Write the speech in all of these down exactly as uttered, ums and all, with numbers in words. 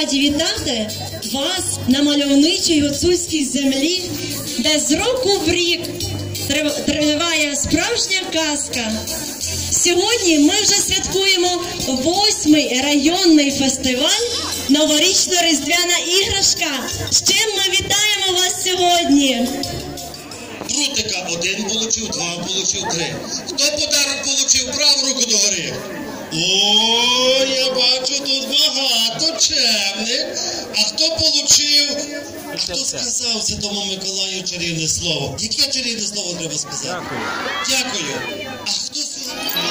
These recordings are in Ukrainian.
раді вітати вас на мальовничій гуцульській землі, де з року в рік триває справжня казка. Сьогодні ми вже святкуємо восьмий районний фестиваль «Новорічно-різдвяна іграшка». З чим ми вітаємо вас сьогодні? Прутика один получив, два получив, три. Хто подарок получив? Праву руку догори. О, я бачу, тут багато чемних. А хто получив? Хто сказав Святому Миколаю чарівне слово? Яке чарівне слово треба сказати? Дякую. Дякую. А хто сьогодні?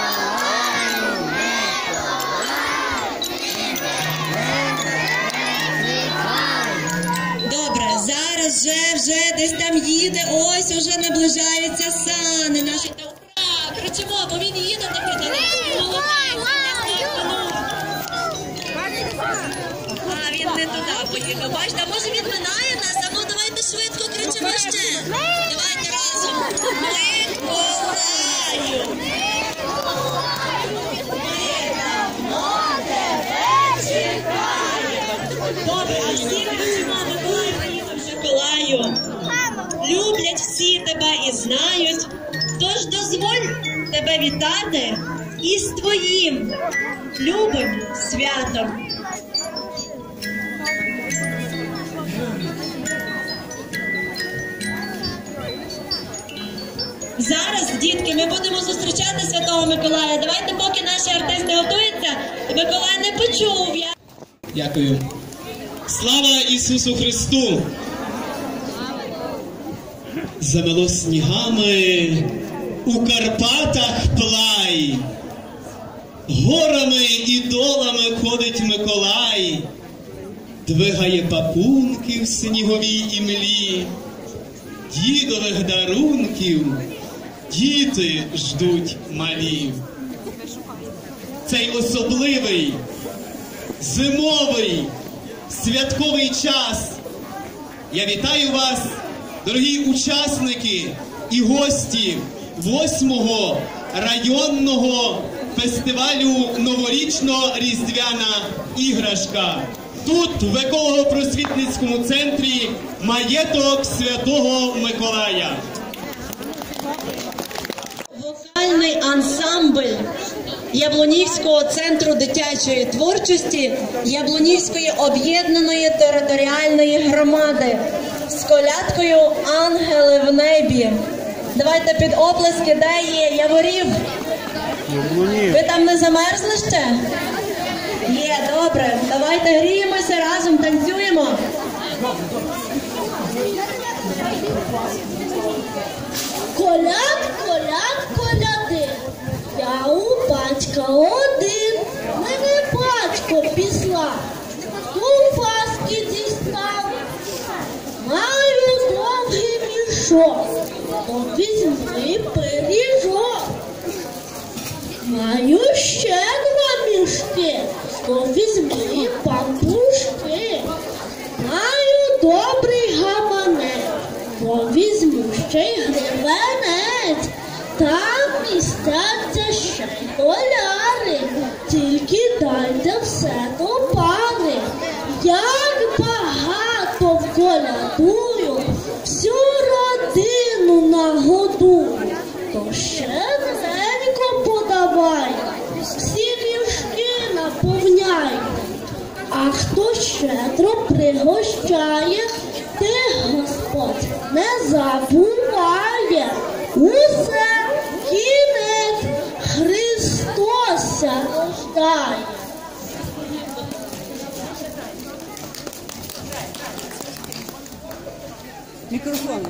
Добре, зараз вже, вже десь там їде, ось уже наближаються сани наші. Ура! Кричимо, бо він їде таки далеко. А, він не туди поїхав. Бачите, а може він минає нас? А ну давайте швидко кричимо ще. Давайте разом. Миколаю! Добре, а всі кричимо, Миколай приїхав Миколаю. Люблять всі тебе і знають. Тож дозволь тебе вітати із твоїм любим святом. Зараз, дітки, ми будемо зустрічати Святого Миколая. Давайте, поки наші артисти готуються, Миколай не почув. Я... Дякую. Слава Ісусу Христу! Замело снігами у Карпатах плай, горами і долами ходить Миколай, двигає папунки в сніговій імлі, дідових дарунків діти ждуть малі. Цей особливий, зимовий, святковий час я вітаю вас, дорогі учасники і гості восьмого районного фестивалю «Новорічно-різдвяна іграшка». Тут, в еколого-просвітницькому центрі «Маєток Святого Миколая». Вокальний ансамбль Яблунівського центру дитячої творчості Яблунівської об'єднаної територіальної громади з колядкою «Ангели в небі». Давайте під оплески, де є Яворів? Ви там не замерзли ще? Є, добре. Давайте гріємося разом, танцюємо. Коляд, коляд, коляди, я у батька один, мене батько післа, у паски дістав, маю довгий мішок, то візьми пиріжок. Маю ще два мішки, то візьми пампушки. Маю добрий гаманець, то візьму ще й гривенець. Там містяться ще й доляри, тільки дайте все до пари. Як багато вколядую, всю родину нагодую, то щедренько подавай, всі мішки наповняй. А хто щедро пригощає, тих Господь не забуває. Усе кінець Христося рождає. Мікрофон.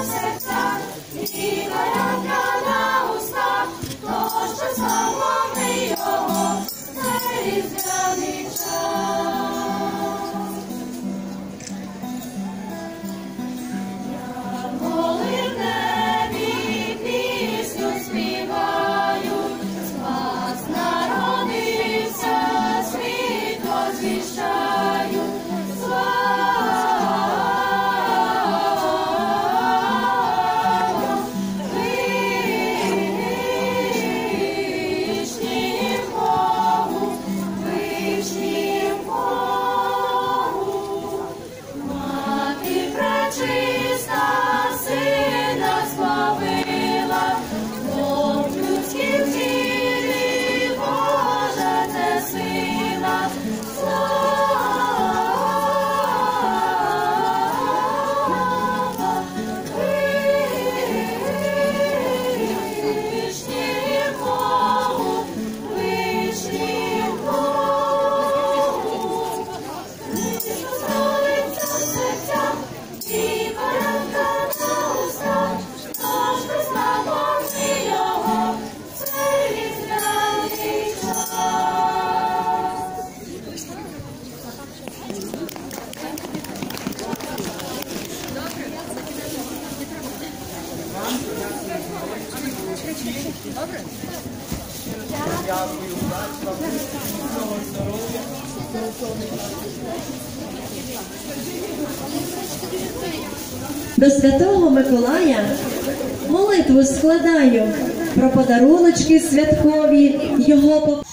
До Святого Миколая молитву складаю про подаруночки святкові його по...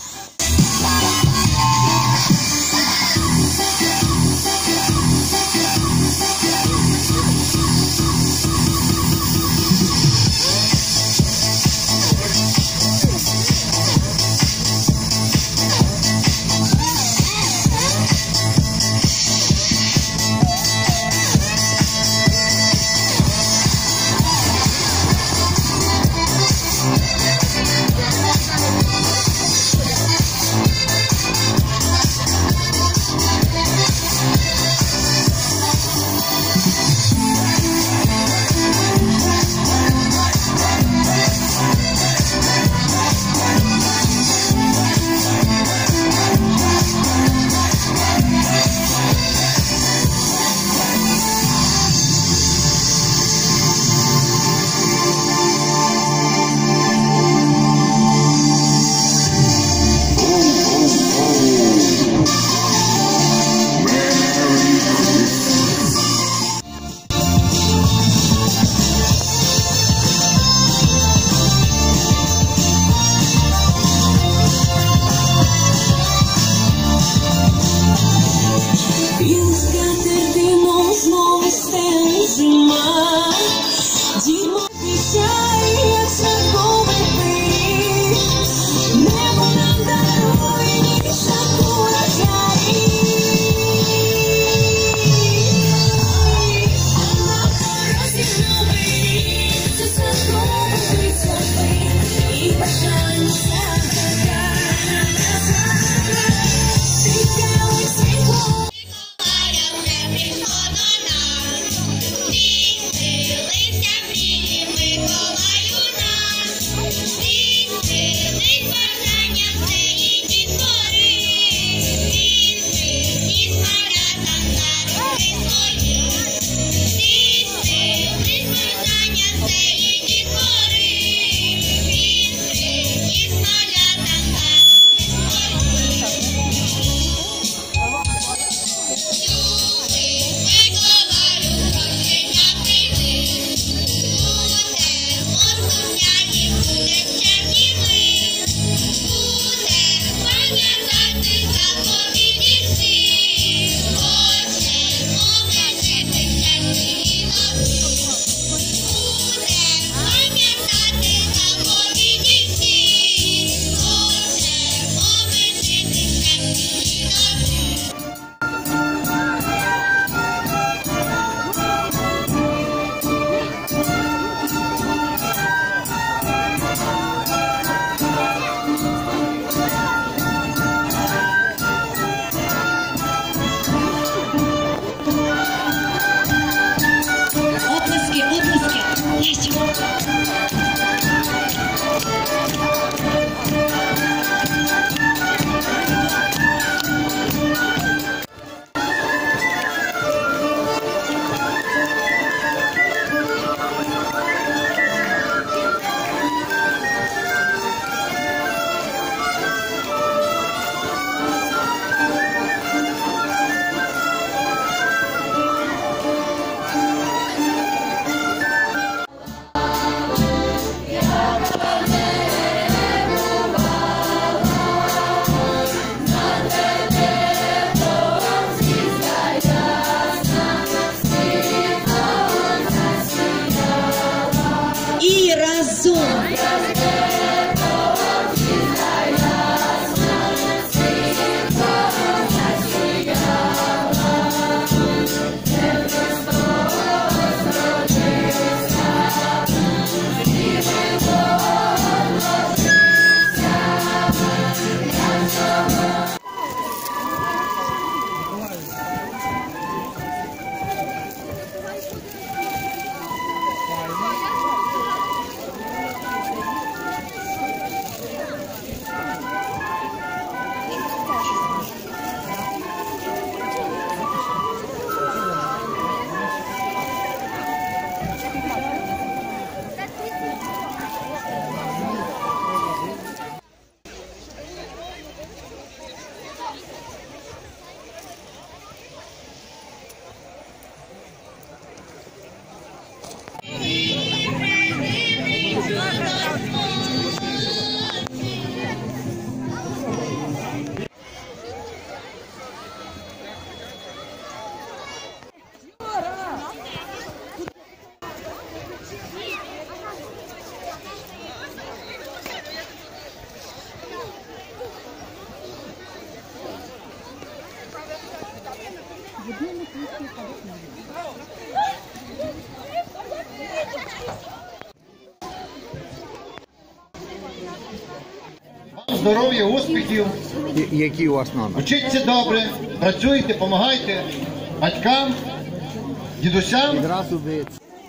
Здоров'я, успіхів, І- Які у вас номер? вчіться добре, працюйте, допомагайте батькам, дідусям. Відразу бить.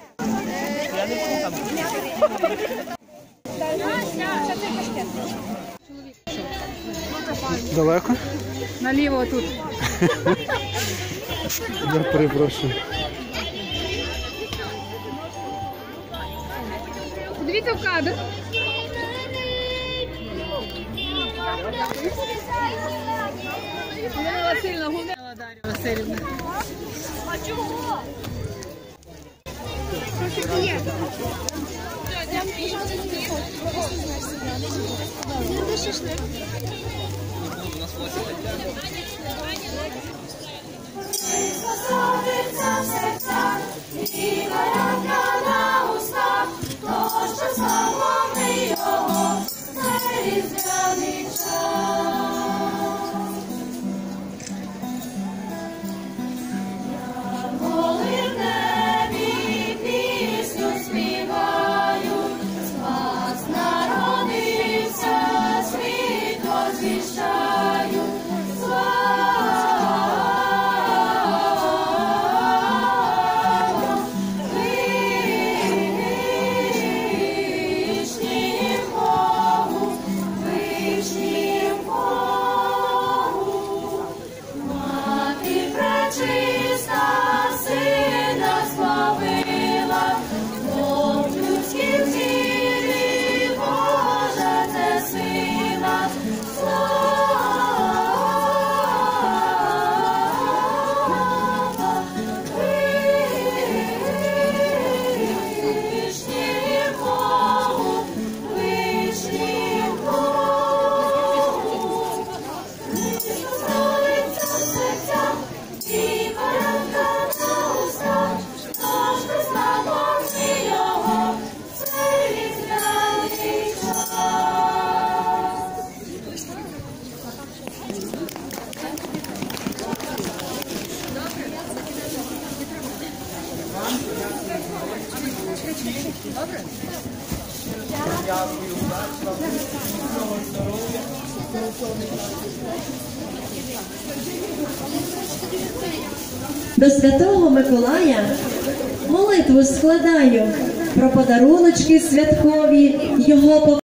Далеко? Наліво тут. Я перепрошую. Дивіться в кадр. Галина Васильівна, гуляла Дар'я Васильівна. А чого? Що таке є? До Святого Миколая молитву складаю про подаруночки святкові, його